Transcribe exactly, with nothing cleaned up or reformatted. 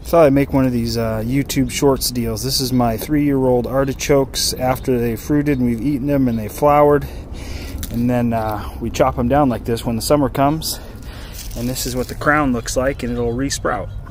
thought I'd make one of these uh, YouTube Shorts deals. This is my three-year-old artichokes after they fruited and we've eaten them and they flowered. And then uh, we chop them down like this when the summer comes. And this is what the crown looks like, and it'll re-sprout.